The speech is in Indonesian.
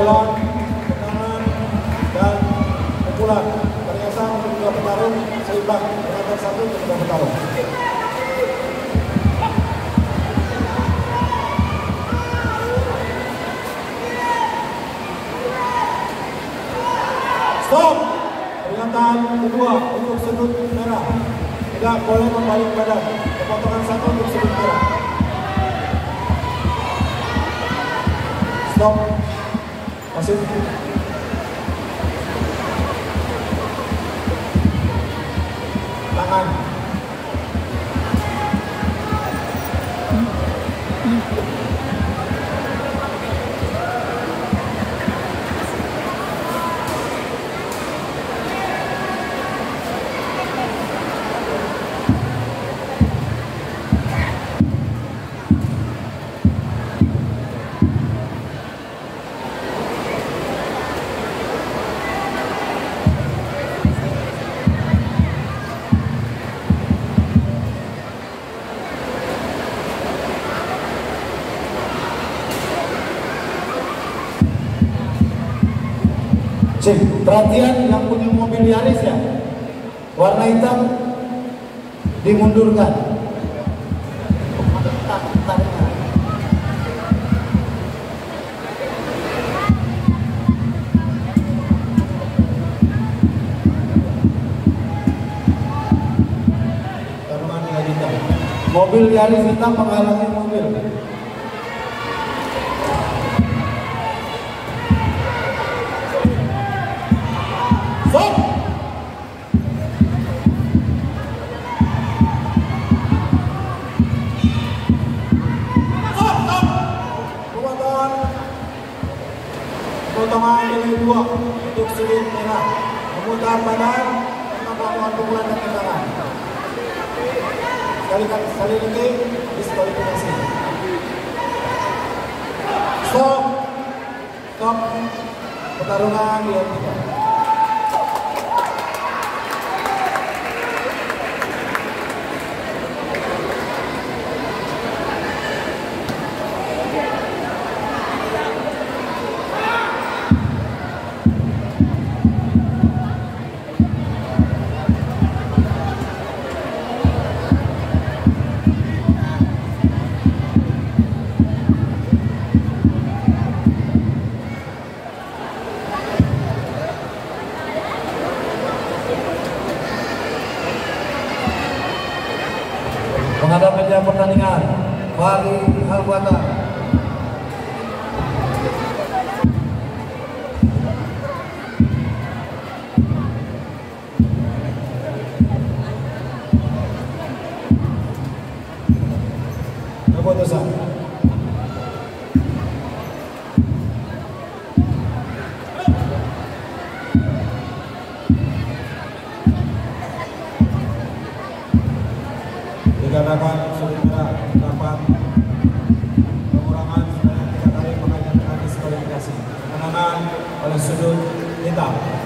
pukulan, tendangan, dan pukulan. Ternyata untuk dua petarung seimbang, peringatan 1 untuk dua petarung. Stop! Peringatan kedua untuk sudut merah. Tidak boleh membalik badan. Pemotongan 1 untuk sudut merah. Stop. Masih. Tangan. Cek, perhatian yang punya mobil Yaris ya, warna hitam dimundurkan. Mobil Yaris hitam menghalangi mobil. Stop! Stop! Potongan nilai 2 untuk sudut merah. Memutar badan, melakukan pukulan dan tendangan. Sekali lagi, diskualifikasi. Stop! Stop! Pertarungan dihentikan. Menghadapi pertandingan Fahri Albuata. Keputusan. Dikatakan sudut merah dapat pengurangan sebanyak 3 kali mengajukan diskualifikasi. Kemenangan oleh sudut hitam.